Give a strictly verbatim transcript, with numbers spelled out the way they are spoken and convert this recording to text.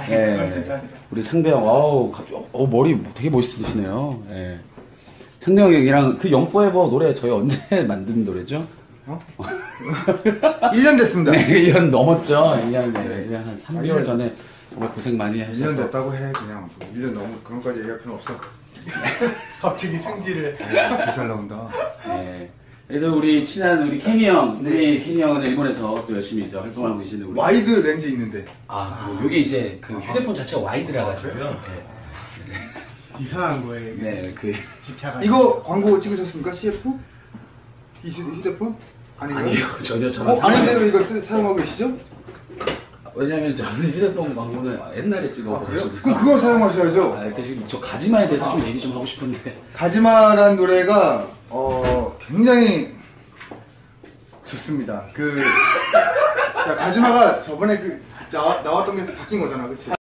네. 우리 창대형, 어우, 갑자기, 어, 머리 되게 멋있으시네요. 네. 창대형이랑 그 영포에버 노래 저희 언제 만든 노래죠? 어? 일 년 됐습니다. 네, 일 년 넘었죠. 일 년, 네, 그냥 한 삼 개월 아, 전에 정말 고생 많이 하셨어요. 일 년 됐다고 해, 그냥. 일 년 넘은 그런까지 얘기할 필요 없어. 갑자기 승질을. 잘 나온다. 네. 그래서 우리 친한 우리 케니 형, 우리 케니 형은 일본에서 또 열심히 이제 활동하고 계시는 우리. 와이드 렌즈 있는데. 아, 뭐 요게 이제 그 휴대폰 자체가 와이드라 가지고요. 네. 이상한 거예요. 네, 그 집착. 이거 광고 찍으셨습니까? 씨에프? 이 휴- 휴대폰? 아닌가요? 아니요, 전혀 저는 어, 아닌데 왜 이걸 쓰, 사용하고 계시죠? 왜냐면 저는 휴대폰 광고는 옛날에 아, 그래요? 찍어가지고. 그럼 그걸 사용하셔야죠. 아, 대신 저 가지마에 대해서 좀 얘기 좀 하고 싶은데. 가지마란 노래가 어 굉장히 좋습니다. 그 자, 가지마가 저번에 그 나와, 나왔던 게 바뀐 거잖아, 그치?